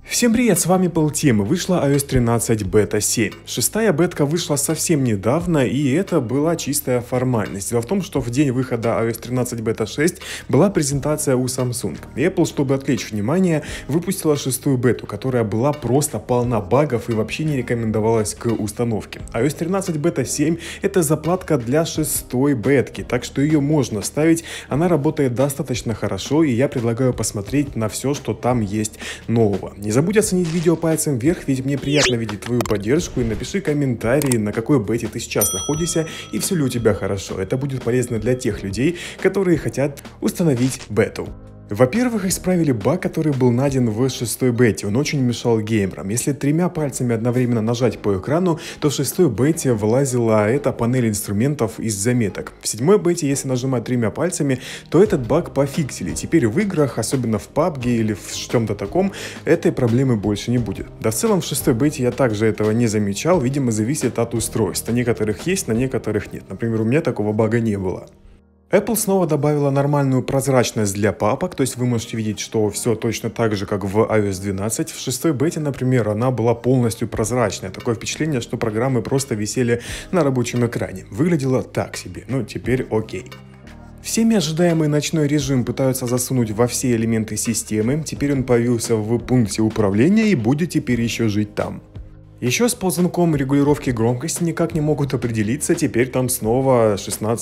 Всем привет, с вами Полтим, и вышла iOS 13 бета 7. Шестая бетка вышла совсем недавно, и это была чистая формальность. Дело в том, что в день выхода iOS 13 бета 6 была презентация у Samsung. И Apple, чтобы отвлечь внимание, выпустила шестую бету, которая была просто полна багов и вообще не рекомендовалась к установке. iOS 13 бета 7 это заплатка для шестой бетки, так что ее можно ставить, она работает достаточно хорошо, и я предлагаю посмотреть на все, что там есть нового. Не забудь оценить видео пальцем вверх, ведь мне приятно видеть твою поддержку, и напиши комментарий, на какой бете ты сейчас находишься и все ли у тебя хорошо. Это будет полезно для тех людей, которые хотят установить бету. Во-первых, исправили баг, который был найден в шестой бете, он очень мешал геймерам. Если тремя пальцами одновременно нажать по экрану, то в шестой бете вылазила эта панель инструментов из заметок. В седьмой бете, если нажимать тремя пальцами, то этот баг пофиксили. Теперь в играх, особенно в PUBG или в чем-то таком, этой проблемы больше не будет. Да в целом в шестой бете я также этого не замечал, видимо зависит от устройств. На некоторых есть, на некоторых нет. Например, у меня такого бага не было. Apple снова добавила нормальную прозрачность для папок, то есть вы можете видеть, что все точно так же, как в iOS 12. В шестой бете, например, она была полностью прозрачная. Такое впечатление, что программы просто висели на рабочем экране. Выглядело так себе, но теперь окей. Всеми ожидаемый ночной режим пытаются засунуть во все элементы системы. Теперь он появился в пункте управления и будет теперь еще жить там. Еще с ползунком регулировки громкости никак не могут определиться, теперь там снова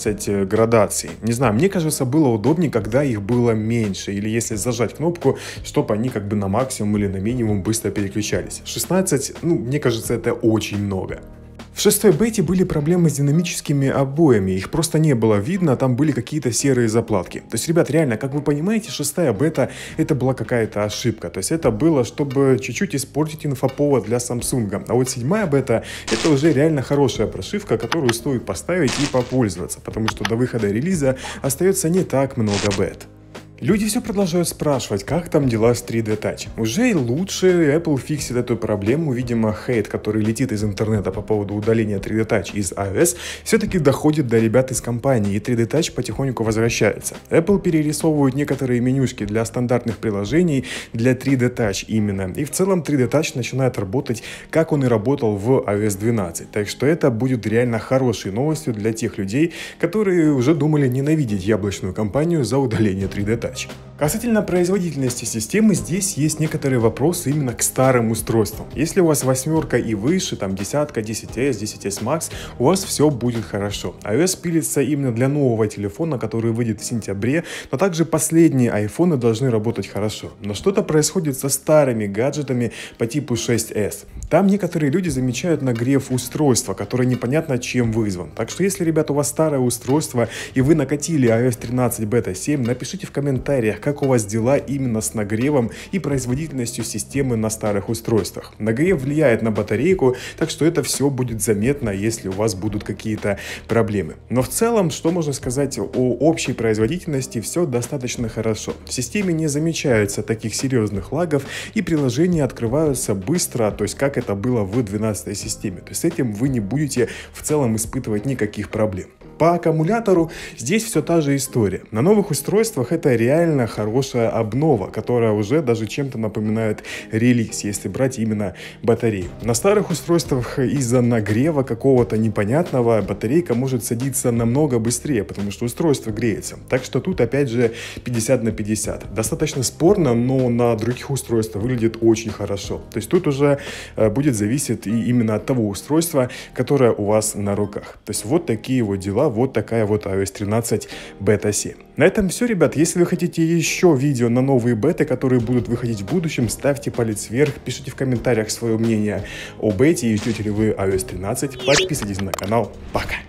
16 градаций. Не знаю, мне кажется, было удобнее, когда их было меньше, или если зажать кнопку, чтобы они как бы на максимум или на минимум быстро переключались. 16, мне кажется, это очень много. В шестой бете были проблемы с динамическими обоями, их просто не было видно, там были какие-то серые заплатки. То есть, ребят, реально, как вы понимаете, шестая бета это была какая-то ошибка. То есть это было, чтобы чуть-чуть испортить инфоповод для Samsung. А вот седьмая бета это уже реально хорошая прошивка, которую стоит поставить и попользоваться, потому что до выхода релиза остается не так много бет. Люди все продолжают спрашивать, как там дела с 3D Touch. Уже и лучше Apple фиксит эту проблему, видимо, хейт, который летит из интернета по поводу удаления 3D Touch из iOS, все-таки доходит до ребят из компании, и 3D Touch потихоньку возвращается. Apple перерисовывает некоторые менюшки для стандартных приложений, для 3D Touch именно, и в целом 3D Touch начинает работать, как он и работал в iOS 12, так что это будет реально хорошей новостью для тех людей, которые уже думали ненавидеть яблочную компанию за удаление 3D Touch. Касательно производительности системы, здесь есть некоторые вопросы именно к старым устройствам. Если у вас восьмерка и выше, там десятка, 10s, 10s Max, у вас все будет хорошо. iOS пилится именно для нового телефона, который выйдет в сентябре, но также последние айфоны должны работать хорошо. Но что-то происходит со старыми гаджетами по типу 6s. Там некоторые люди замечают нагрев устройства, который непонятно чем вызван. Так что если, ребята, у вас старое устройство и вы накатили iOS 13 бета 7, напишите в комментариях, как у вас дела именно с нагревом и производительностью системы на старых устройствах. Нагрев влияет на батарейку, так что это все будет заметно, если у вас будут какие-то проблемы. Но в целом, что можно сказать о общей производительности, все достаточно хорошо. В системе не замечается таких серьезных лагов, и приложения открываются быстро, то есть как это было в 12-й системе. То есть с этим вы не будете в целом испытывать никаких проблем. По аккумулятору здесь все та же история. На новых устройствах это реально хорошая обнова, которая уже даже чем-то напоминает релиз, если брать именно батарею. На старых устройствах из-за нагрева какого-то непонятного батарейка может садиться намного быстрее, потому что устройство греется. Так что тут опять же 50 на 50. Достаточно спорно, но на других устройствах выглядит очень хорошо. То есть тут уже будет зависеть и именно от того устройства, которое у вас на руках. То есть вот такие вот дела. Вот такая вот iOS 13 бета 7. На этом все, ребят. Если вы хотите еще видео на новые беты, которые будут выходить в будущем, ставьте палец вверх, пишите в комментариях свое мнение о бете и ждете ли вы iOS 13. Подписывайтесь на канал. Пока!